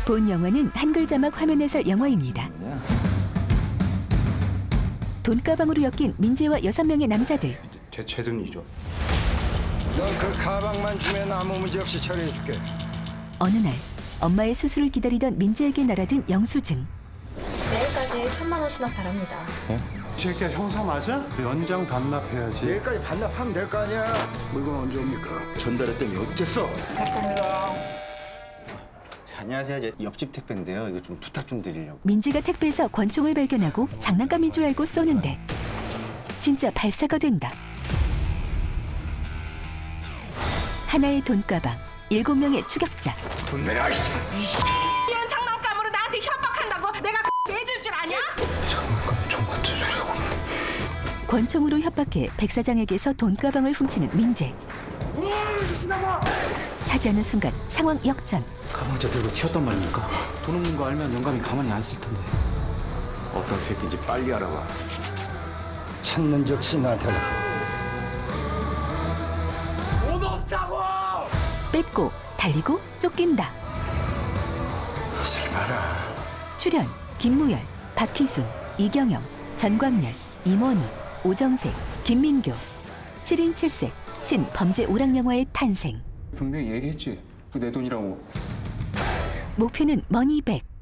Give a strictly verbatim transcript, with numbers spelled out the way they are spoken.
본 영화는 한글 자막 화면 해설 영화입니다. 돈가방으로 엮인 민재와 여섯 명의 남자들. 제 최순이죠. 넌 그 가방만 주면 아무 문제 없이 처리해줄게. 어느 날 엄마의 수술을 기다리던 민재에게 날아든 영수증. 내일까지 천만 원씩만 바랍니다. 네? 이 새끼야 형사 맞아? 연장 반납해야지. 내일까지 반납하면 될 거 아니야. 물건 언제 옵니까? 전달했더니 어째서? 감사합니다. 안녕하세요. 제 옆집 택배인데요. 이거 좀 부탁 좀 드리려고. 민재가 택배에서 권총을 발견하고 장난감인 줄 알고 쏘는데 진짜 발사가 된다. 하나의 돈가방, 일곱 명의 추격자. 돈 내라. 이런 장난감으로 나한테 협박한다고 내가 해줄 줄 아냐? 장난감 좀 맞춰주려고. 권총으로 협박해 백 사장에게서 돈가방을 훔치는 민재. 차지하는 순간 상황 역전. 가방자 들고 튀었단 말입니까? 돈 없는 거 알면 영감이 가만히 안 있을 텐데. 어떤 새끼인지 빨리 알아봐. 찾는 즉시 나타나. 돈 없다고! 뺏고 달리고 쫓긴다. 잘 봐라. 출연 김무열, 박희순, 이경영, 전광열, 임원희, 오정색, 김민교. 칠 인 칠 색 신범죄 오락영화의 탄생. 분명히 얘기했지. 그 내 돈이라고. 목표는 머니백.